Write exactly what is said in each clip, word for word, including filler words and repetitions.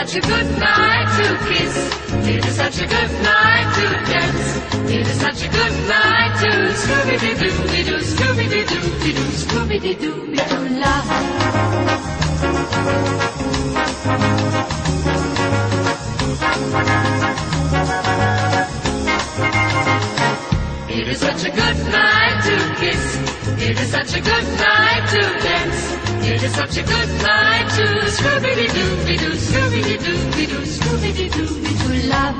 such a good night to kiss. It is such a good night to dance. It is such a good night to Scooby-Doo-Doo-Doo, Scooby-Doo-Doo-Doo, Scooby-Doo-Doo-Doo, love. It is such a good night to kiss. It is such a good night to dance. It is such a good night to Scooby-Doo-Doo-Doo, Scooby-Doo-Doo-Doo, Scooby-Doo-Doo-Doo, love.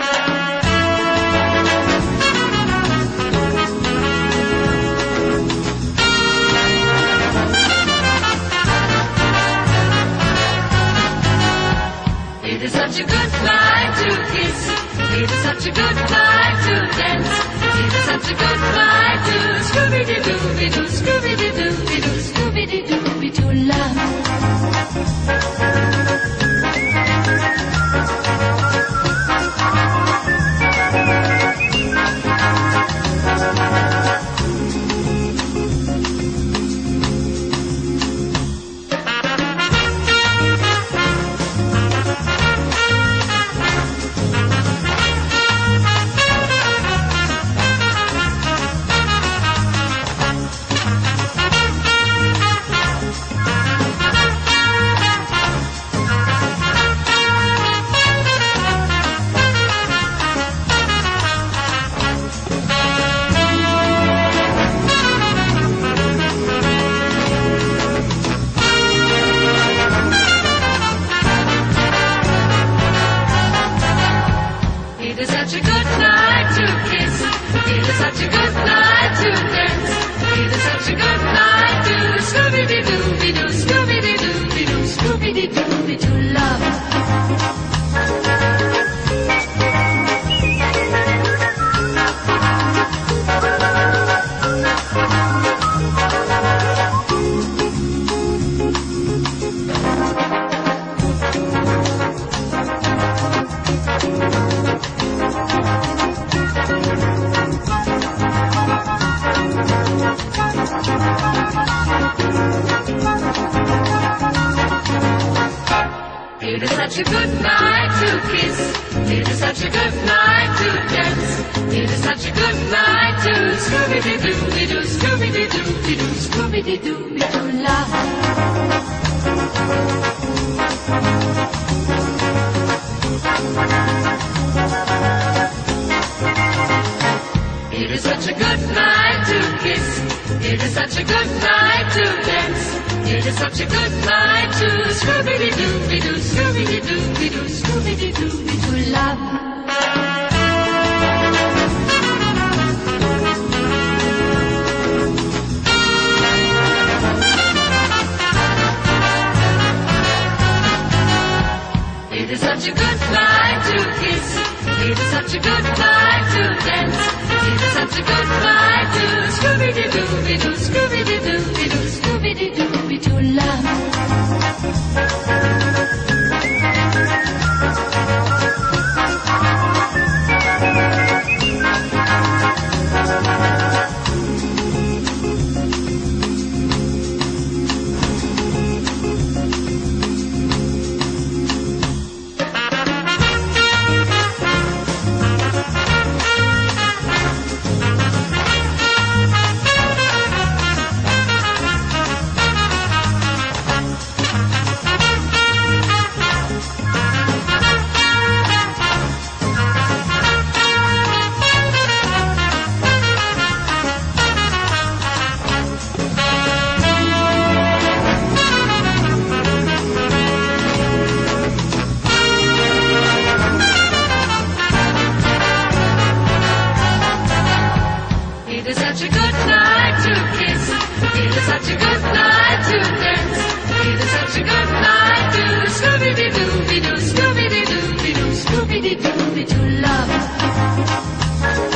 It is such a good night to kiss. It is such a good night to dance. It is such a good night to Scooby-Doo-Doo-Doo, Scooby-Doo-Doo-Doo, Scooby-Doo-Doo-Doo, love. It is such a good night to kiss. It is such a good night to dance. It is such a good night to Scooby-Doo-Doo-Doo, Scooby-Doo-Doo-Doo, Scooby-Doo-Doo, love. It is such a good night to kiss. It is such a good night to dance. It is such a good night to Scooby-Doo-Doo-Doo, Scooby-Doo-Doo-Doo, Scooby-Doo-Doo, love. It is such a good night to kiss. It is such a good night to dance. It is such a good night to Scooby-Doo-Doo-Doo, Scooby-Doo-Doo-Doo, Scooby-Doo-Doo, love. It is such a good night to kiss. It is such a good night to dance. It is such a good night to Scooby-Doo-Doo-Doo, Scooby-Doo-Doo-Doo, Scooby-Doo-Doo, love. It is such a good night to kiss. It is such a good night to dance. It is such a good night to Scooby-Doo-Doo-Doo, Scooby-Doo-Doo-Doo, Scooby-Doo-Doo, love.